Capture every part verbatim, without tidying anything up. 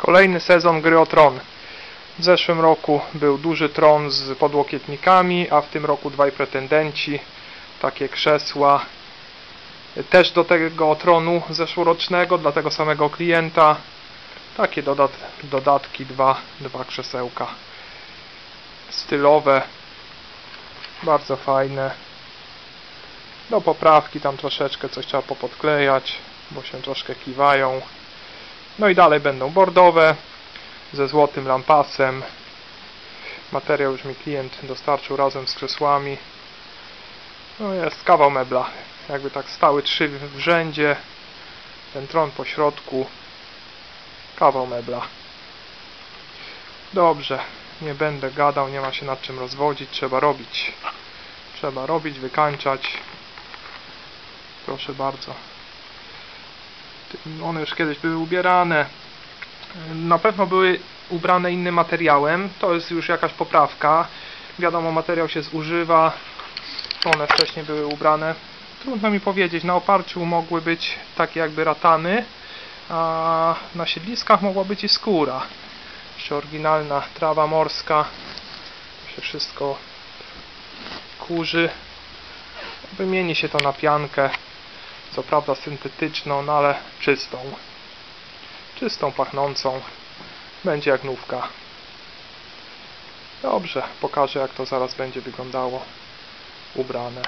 Kolejny sezon gry o tron. W zeszłym roku był duży tron z podłokietnikami, a w tym roku dwaj pretendenci, takie krzesła. Też do tego tronu zeszłorocznego, dla tego samego klienta. Takie dodat dodatki, dwa, dwa krzesełka. Stylowe. Bardzo fajne. Do poprawki tam troszeczkę coś trzeba popodklejać, bo się troszkę kiwają. No i dalej będą bordowe, ze złotym lampasem. Materiał już mi klient dostarczył razem z krzesłami. No jest kawał mebla. Jakby tak stały trzy w rzędzie. Ten tron po środku. Kawał mebla. Dobrze. Nie będę gadał, nie ma się nad czym rozwodzić. Trzeba robić. Trzeba robić, wykańczać. Proszę bardzo. One już kiedyś były ubierane. Na pewno były ubrane innym materiałem. To jest już jakaś poprawka. Wiadomo, materiał się zużywa. One wcześniej były ubrane. Trudno mi powiedzieć. Na oparciu mogły być takie jakby ratany, a na siedliskach mogła być i skóra. Jeszcze oryginalna trawa morska. To się wszystko kurzy. Wymieni się to na piankę. Co prawda syntetyczną, no ale czystą. Czystą, pachnącą. Będzie jak nówka. Dobrze, pokażę jak to zaraz będzie wyglądało ubrane.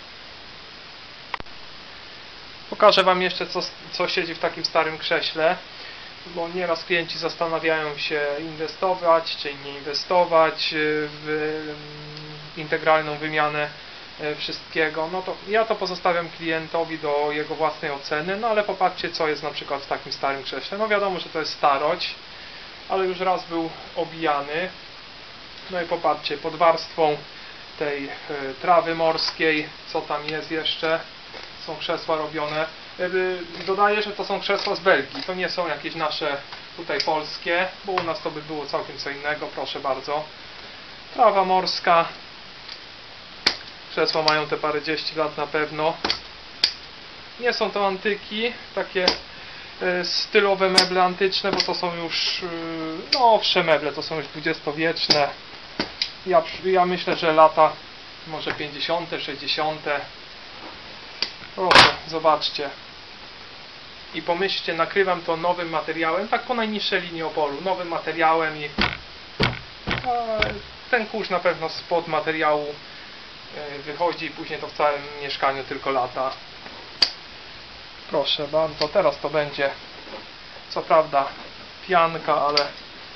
Pokażę Wam jeszcze co, co siedzi w takim starym krześle, bo nieraz klienci zastanawiają się inwestować czy nie inwestować w integralną wymianę wszystkiego. No to ja to pozostawiam klientowi do jego własnej oceny, no ale popatrzcie co jest na przykład w takim starym krześle. No wiadomo, że to jest starość, ale już raz był obijany. No i popatrzcie, pod warstwą tej trawy morskiej, co tam jest jeszcze, są krzesła robione. Dodaję, że to są krzesła z Belgii, to nie są jakieś nasze tutaj polskie, bo u nas to by było całkiem co innego, proszę bardzo. Trawa morska. Krzesła mają te parędzieści lat na pewno. Nie są to antyki, takie e, stylowe meble antyczne, bo to są już e, nowsze meble, to są już dwudziestowieczne. Ja, ja myślę, że lata może pięćdziesiąte, sześćdziesiąte. Proszę, zobaczcie. I pomyślcie, nakrywam to nowym materiałem, tak po najniższej linii oporu, nowym materiałem i a, ten kurz na pewno spod materiału wychodzi i później to w całym mieszkaniu tylko lata. Proszę bardzo, teraz to będzie co prawda pianka, ale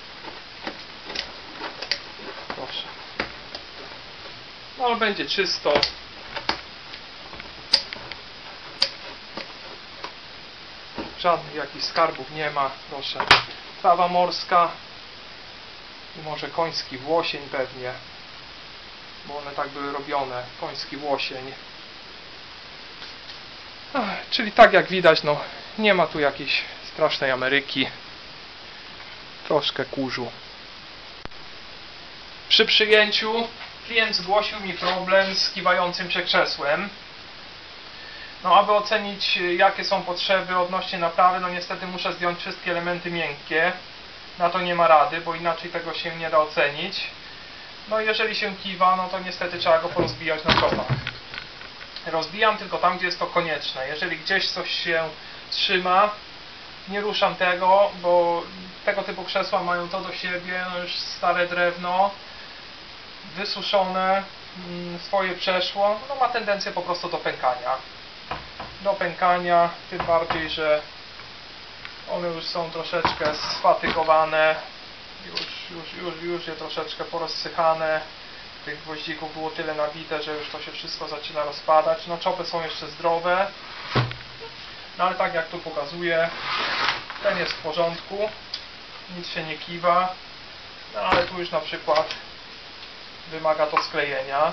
proszę. No ale będzie czysto. Żadnych jakichś skarbów nie ma, proszę. Trawa morska i może koński włosień pewnie, bo one tak były robione, koński włosień. Ach, czyli tak jak widać, no nie ma tu jakiejś strasznej Ameryki. Troszkę kurzu. Przy przyjęciu klient zgłosił mi problem z kiwającym się krzesłem. No aby ocenić jakie są potrzeby odnośnie naprawy, no niestety muszę zdjąć wszystkie elementy miękkie. Na to nie ma rady, bo inaczej tego się nie da ocenić. No jeżeli się kiwa, no to niestety trzeba go porozbijać na czopach. Rozbijam tylko tam, gdzie jest to konieczne. Jeżeli gdzieś coś się trzyma, nie ruszam tego, bo tego typu krzesła mają to do siebie, no już stare drewno, wysuszone, swoje przeszło, no ma tendencję po prostu do pękania. Do pękania, tym bardziej, że one już są troszeczkę sfatygowane. Już, już, już, już je troszeczkę porozsychane. Tych gwoździków było tyle nabite, że już to się wszystko zaczyna rozpadać. No czopy są jeszcze zdrowe. No ale tak jak tu pokazuję, ten jest w porządku. Nic się nie kiwa. No ale tu już na przykład wymaga to sklejenia.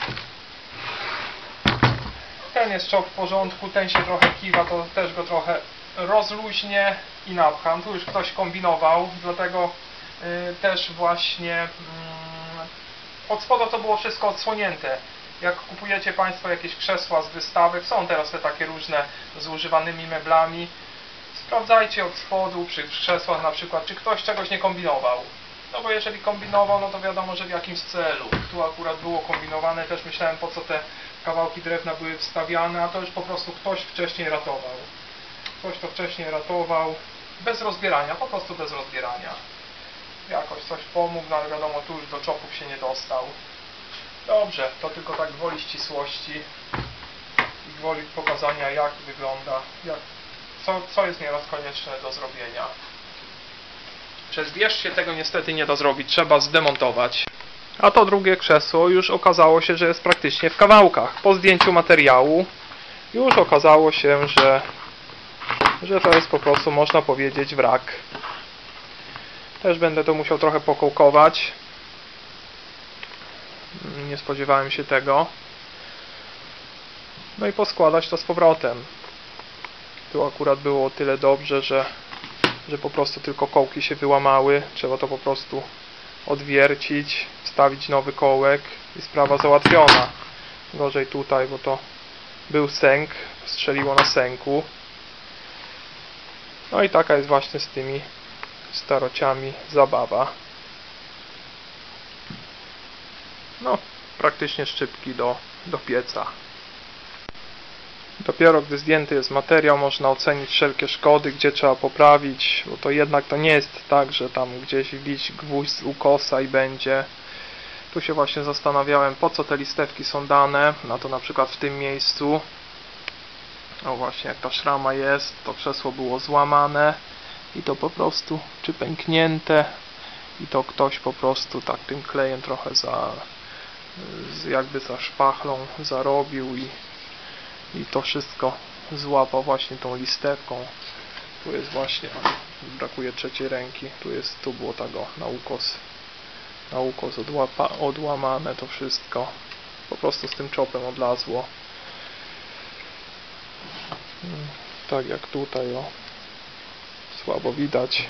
Ten jest czop w porządku, ten się trochę kiwa, to też go trochę rozluźnię i napcham. Tu już ktoś kombinował, dlatego y, też właśnie y, od spodu to było wszystko odsłonięte. Jak kupujecie Państwo jakieś krzesła z wystawek, są teraz te takie różne z używanymi meblami, Sprawdzajcie od spodu przy krzesłach na przykład, czy ktoś czegoś nie kombinował. No bo jeżeli kombinował, no to wiadomo, że w jakimś celu. Tu akurat było kombinowane, też myślałem, po co te kawałki drewna były wstawiane, a to już po prostu ktoś wcześniej ratował. Ktoś to wcześniej ratował, bez rozbierania, po prostu bez rozbierania. Jakoś coś pomógł, no ale wiadomo, tu już do czopów się nie dostał. Dobrze, to tylko tak gwoli ścisłości i gwoli pokazania, jak wygląda, jak, co, co jest nieraz konieczne do zrobienia. Przez wierzch się tego niestety nie da zrobić, trzeba zdemontować. A to drugie krzesło już okazało się, że jest praktycznie w kawałkach. Po zdjęciu materiału już okazało się, że, że to jest po prostu, można powiedzieć, wrak. Też będę to musiał trochę pokołkować. Nie spodziewałem się tego. No i poskładać to z powrotem. Tu akurat było o tyle dobrze, że, że po prostu tylko kołki się wyłamały. Trzeba to po prostu odwiercić, wstawić nowy kołek i sprawa załatwiona. Gorzej tutaj, bo to był sęk, strzeliło na sęku. No i taka jest właśnie z tymi starociami zabawa. No, praktycznie szczypki do, do pieca. Dopiero gdy zdjęty jest materiał, można ocenić wszelkie szkody, gdzie trzeba poprawić, bo to jednak to nie jest tak, że tam gdzieś wbić gwóźdź z ukosa i będzie. Tu się właśnie zastanawiałem, po co te listewki są dane, na to na przykład w tym miejscu. O właśnie, jak ta szrama jest, to krzesło było złamane i to po prostu, czy pęknięte, i to ktoś po prostu tak tym klejem trochę za, jakby za szpachlą zarobił i I to wszystko złapał właśnie tą listewką. Tu jest właśnie, brakuje trzeciej ręki. Tu jest, tu było tego na ukos, na ukos odłapa, odłamane to wszystko. Po prostu z tym czopem odlazło. Tak jak tutaj, o. Słabo widać.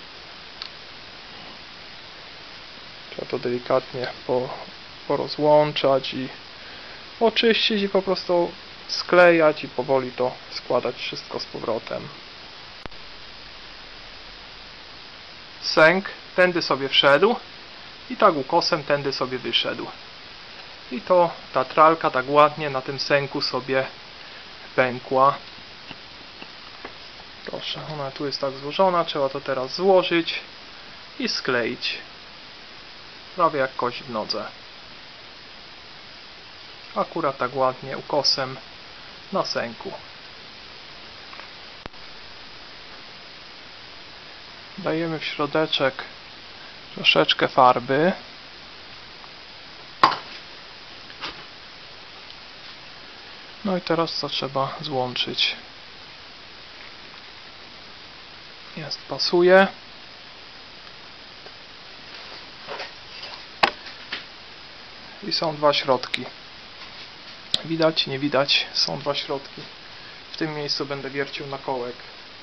Trzeba to delikatnie po, porozłączać i oczyścić i po prostu sklejać i powoli to składać wszystko z powrotem. Sęk tędy sobie wszedł i tak ukosem tędy sobie wyszedł. I to ta tralka tak ładnie na tym sęku sobie pękła. Proszę, ona tu jest tak złożona, trzeba to teraz złożyć i skleić. Prawie jak kość w nodze. Akurat tak ładnie ukosem na sęku. Dajemy w środeczek troszeczkę farby. No i teraz co trzeba złączyć? Jest, pasuje. I są dwa środki. Widać, nie widać, są dwa środki. W tym miejscu będę wiercił na kołek.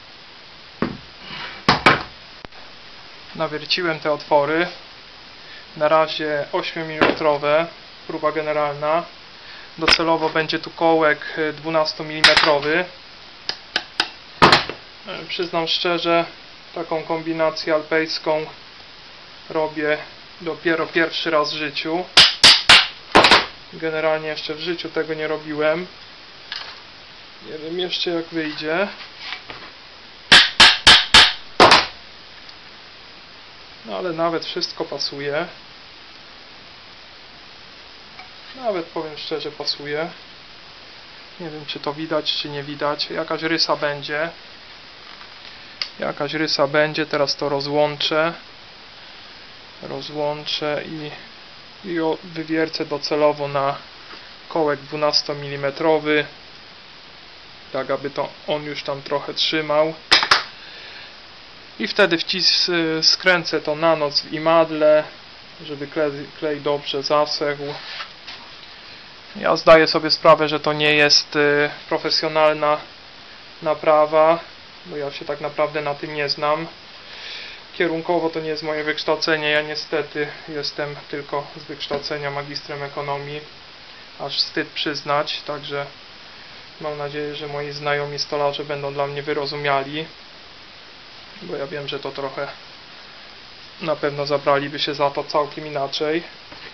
Nawierciłem te otwory. Na razie ośmiomilimetrowe, próba generalna. Docelowo będzie tu kołek dwunastomilimetrowy. Przyznam szczerze, taką kombinację alpejską robię dopiero pierwszy raz w życiu. Generalnie jeszcze w życiu tego nie robiłem. Nie wiem jeszcze jak wyjdzie. No ale nawet wszystko pasuje. Nawet powiem szczerze, pasuje. Nie wiem czy to widać czy nie widać. Jakaś rysa będzie. Jakaś rysa będzie. Teraz to rozłączę. Rozłączę i i wywiercę docelowo na kołek dwunastomilimetrowy, tak aby to on już tam trochę trzymał i wtedy wcis, skręcę to na noc w imadle, żeby klej, klej dobrze zasechł. Ja zdaję sobie sprawę, że to nie jest profesjonalna naprawa, bo ja się tak naprawdę na tym nie znam. Kierunkowo to nie jest moje wykształcenie, ja niestety jestem tylko z wykształcenia magistrem ekonomii, aż wstyd przyznać, także mam nadzieję, że moi znajomi stolarze będą dla mnie wyrozumiali. bo ja wiem, że to trochę na pewno zabraliby się za to całkiem inaczej.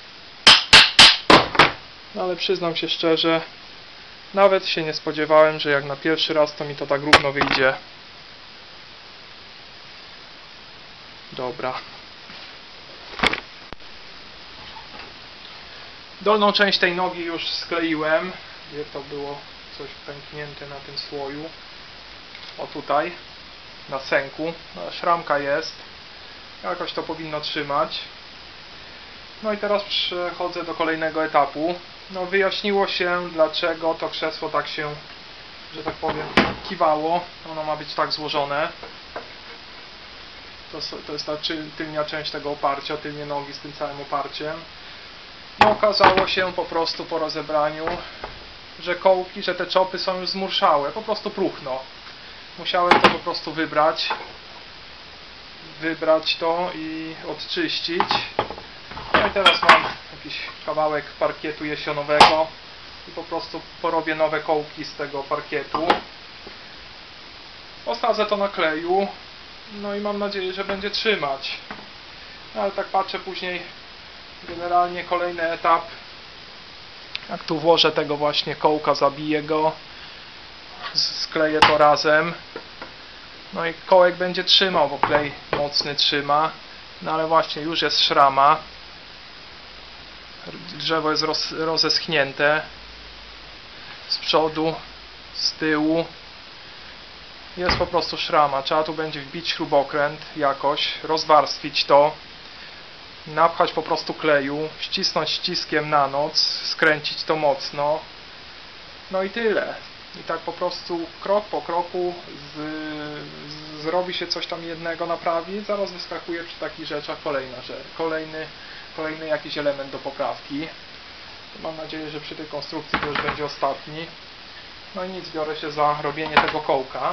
No ale przyznam się szczerze, nawet się nie spodziewałem, że jak na pierwszy raz to mi to tak równo wyjdzie. Dobra. Dolną część tej nogi już skleiłem, gdzie to było coś pęknięte na tym słoju. O tutaj, na sęku. No, szramka jest. Jakoś to powinno trzymać. No i teraz przechodzę do kolejnego etapu. No wyjaśniło się, dlaczego to krzesło tak się, że tak powiem, kiwało. Ono ma być tak złożone. To, to jest ta tylnia część tego oparcia, tylnie nogi z tym całym oparciem. No okazało się po prostu po rozebraniu, że kołki, że te czopy są już zmurszałe, po prostu próchno. Musiałem to po prostu wybrać. Wybrać to i odczyścić. No i teraz mam jakiś kawałek parkietu jesionowego i po prostu porobię nowe kołki z tego parkietu. Osadzę to na kleju, no i mam nadzieję, że będzie trzymać. No ale tak patrzę później, generalnie kolejny etap. Jak tu włożę tego właśnie kołka, zabiję go, skleję to razem. No i kołek będzie trzymał, bo klej mocny trzyma. No ale właśnie już jest szrama. Drzewo jest roz, rozeschnięte z przodu, z tyłu. Jest po prostu szrama. Trzeba tu będzie wbić śrubokręt jakoś, rozwarstwić to, napchać po prostu kleju, ścisnąć ściskiem na noc, skręcić to mocno. No i tyle. I tak po prostu krok po kroku z, z, zrobi się coś tam jednego, naprawi, zaraz wyskakuje przy takich rzeczach kolejna rzecz, kolejny, kolejny jakiś element do poprawki. Mam nadzieję, że przy tej konstrukcji to już będzie ostatni. No i nic, biorę się za robienie tego kołka.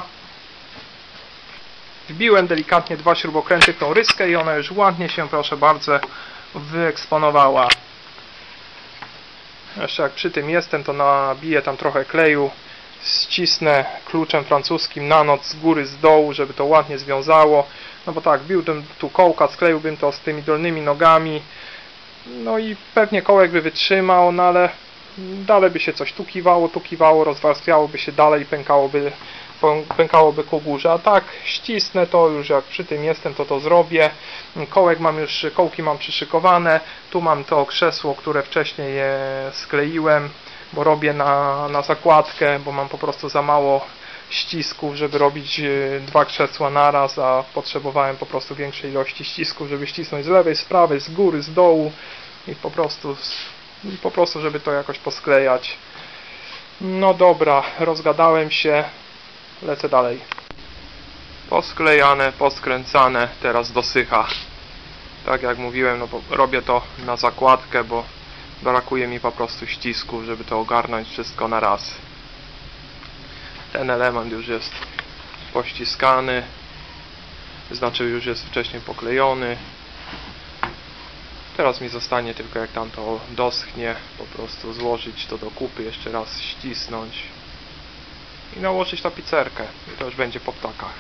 Wbiłem delikatnie dwa śrubokręty w tą ryskę i ona już ładnie się, proszę bardzo, wyeksponowała. Jeszcze jak przy tym jestem, to nabiję tam trochę kleju, ścisnę kluczem francuskim na noc z góry, z dołu, żeby to ładnie związało. No bo tak, wbiłbym tu kołka, skleiłbym to z tymi dolnymi nogami. No i pewnie kołek by wytrzymał, no ale dalej by się coś tu kiwało, tu kiwało, rozwarstwiałoby się dalej, pękałoby, pękałoby ku górze. A tak ścisnę to już, jak przy tym jestem, to to zrobię. Kołek mam już, kołki mam przyszykowane. Tu mam to krzesło, które wcześniej je skleiłem, bo robię na, na zakładkę, bo mam po prostu za mało ścisków, żeby robić dwa krzesła naraz, a potrzebowałem po prostu większej ilości ścisków, żeby ścisnąć z lewej, z prawej, z góry, z dołu i po prostu, i po prostu żeby to jakoś posklejać. No dobra, rozgadałem się, lecę dalej. Posklejane, poskręcane, teraz dosycha. Tak jak mówiłem, no robię to na zakładkę, bo brakuje mi po prostu ścisków, żeby to ogarnąć wszystko na raz. Ten element już jest pościskany, znaczy już jest wcześniej poklejony. Teraz mi zostanie tylko, jak tam to doschnie, po prostu złożyć to do kupy, jeszcze raz ścisnąć i nałożyć tapicerkę. I to już będzie po ptakach.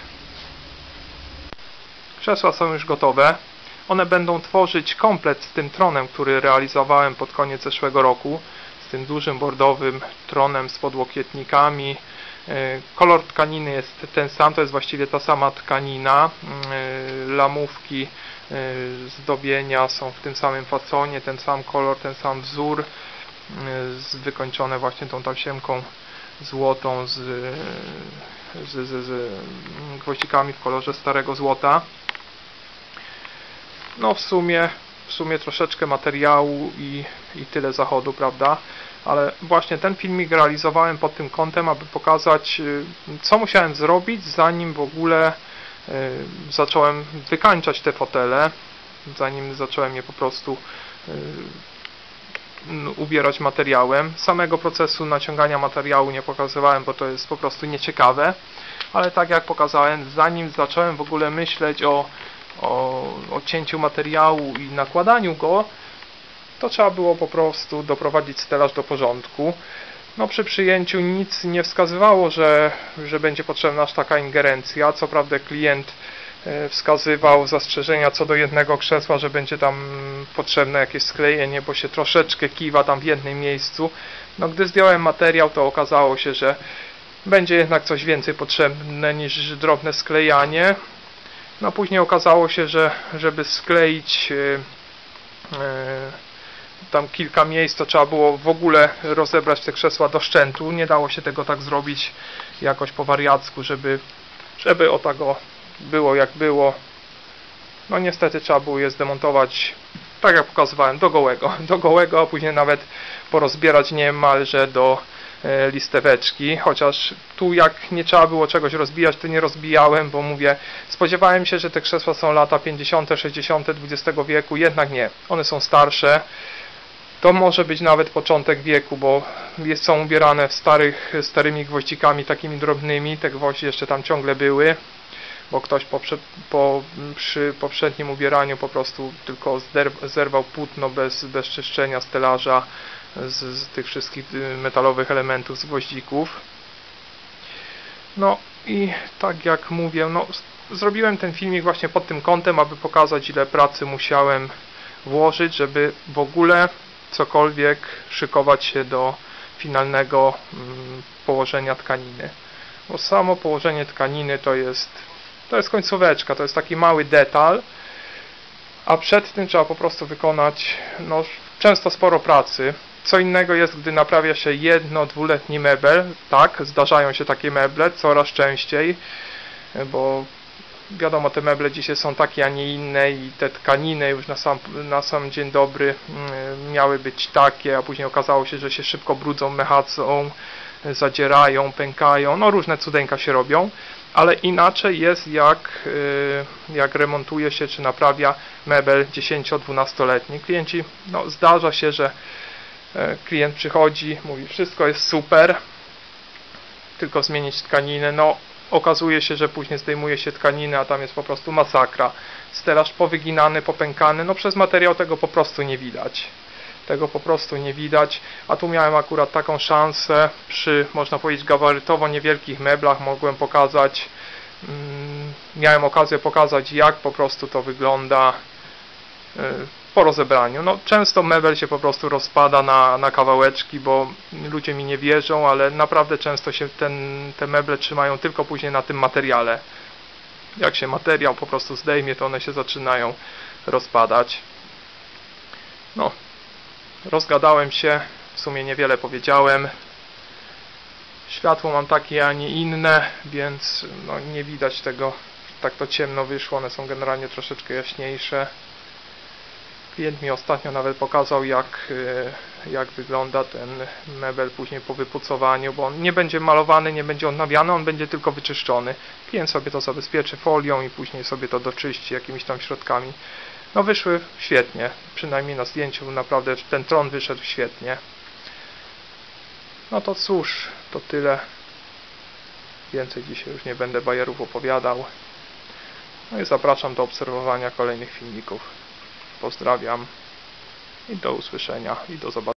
Krzesła są już gotowe. One będą tworzyć komplet z tym tronem, który realizowałem pod koniec zeszłego roku. Z tym dużym bordowym tronem z podłokietnikami. Kolor tkaniny jest ten sam, to jest właściwie ta sama tkanina. Lamówki zdobienia są w tym samym fasonie, ten sam kolor, ten sam wzór, wykończone właśnie tą tasiemką złotą z, z, z, z gwoździkami w kolorze starego złota. No w sumie, w sumie troszeczkę materiału i, i tyle zachodu, prawda? Ale właśnie ten filmik realizowałem pod tym kątem, aby pokazać, co musiałem zrobić, zanim w ogóle y, zacząłem wykańczać te fotele, zanim zacząłem je po prostu y, ubierać materiałem. Samego procesu naciągania materiału nie pokazywałem, bo to jest po prostu nieciekawe, ale tak jak pokazałem, zanim zacząłem w ogóle myśleć o, o, o cięciu materiału i nakładaniu go, to trzeba było po prostu doprowadzić stelaż do porządku. No przy przyjęciu nic nie wskazywało, że, że będzie potrzebna aż taka ingerencja. Co prawda klient wskazywał zastrzeżenia co do jednego krzesła, że będzie tam potrzebne jakieś sklejenie, bo się troszeczkę kiwa tam w jednym miejscu. No gdy zdjąłem materiał, to okazało się, że będzie jednak coś więcej potrzebne niż drobne sklejanie. No później okazało się, że żeby skleić yy, yy, tam kilka miejsc, to trzeba było w ogóle rozebrać te krzesła do szczętu. Nie dało się tego tak zrobić jakoś po wariacku, żeby, żeby o tak o było jak było. No niestety trzeba było je zdemontować, tak jak pokazywałem, do gołego, do gołego, a później nawet porozbierać niemalże do e, listeweczki, chociaż tu jak nie trzeba było czegoś rozbijać, to nie rozbijałem, bo mówię, spodziewałem się, że te krzesła są lata pięćdziesiąte, sześćdziesiąte dwudziestego wieku, jednak nie, one są starsze. To może być nawet początek wieku, bo są ubierane w starych, starymi gwoździkami takimi drobnymi, te gwoździe jeszcze tam ciągle były, bo ktoś po, po, przy poprzednim ubieraniu po prostu tylko zerwał płótno bez, bez czyszczenia stelaża z, z tych wszystkich metalowych elementów, z gwoździków. No i tak jak mówię, no, zrobiłem ten filmik właśnie pod tym kątem, aby pokazać, ile pracy musiałem włożyć, żeby w ogóle cokolwiek szykować się do finalnego mm, położenia tkaniny. Bo samo położenie tkaniny to jest to jest końcóweczka, to jest taki mały detal, a przed tym trzeba po prostu wykonać no, często sporo pracy. Co innego jest, gdy naprawia się jedno, dwuletni mebel, tak, zdarzają się takie meble coraz częściej, bo wiadomo, te meble dzisiaj są takie, a nie inne i te tkaniny już na sam, na sam dzień dobry miały być takie, a później okazało się, że się szybko brudzą, mechacą, zadzierają, pękają, no różne cudeńka się robią, ale inaczej jest jak, jak remontuje się czy naprawia mebel dziesięcio-dwunastoletni. Klienci, no zdarza się, że klient przychodzi, mówi wszystko jest super, tylko zmienić tkaninę, no okazuje się, że później zdejmuje się tkaninę, a tam jest po prostu masakra. Stelaż powyginany, popękany, no przez materiał tego po prostu nie widać. Tego po prostu nie widać, a tu miałem akurat taką szansę przy, można powiedzieć, gabarytowo niewielkich meblach, mogłem pokazać, mm, miałem okazję pokazać, jak po prostu to wygląda y, po rozebraniu. No, często mebel się po prostu rozpada na, na kawałeczki, bo ludzie mi nie wierzą, ale naprawdę często się ten, te meble trzymają tylko później na tym materiale. Jak się materiał po prostu zdejmie, to one się zaczynają rozpadać. No. Rozgadałem się, w sumie niewiele powiedziałem. Światło mam takie, a nie inne, więc no, nie widać tego, tak to ciemno wyszło, one są generalnie troszeczkę jaśniejsze. Klient mi ostatnio nawet pokazał, jak, jak wygląda ten mebel później po wypucowaniu, bo on nie będzie malowany, nie będzie odnawiany, on będzie tylko wyczyszczony. Klient sobie to zabezpieczy folią i później sobie to doczyści jakimiś tam środkami. No wyszły świetnie, przynajmniej na zdjęciu naprawdę ten tron wyszedł świetnie. No to cóż, to tyle. Więcej dzisiaj już nie będę bajerów opowiadał. No i zapraszam do obserwowania kolejnych filmików. Pozdrawiam i do usłyszenia i do zobaczenia.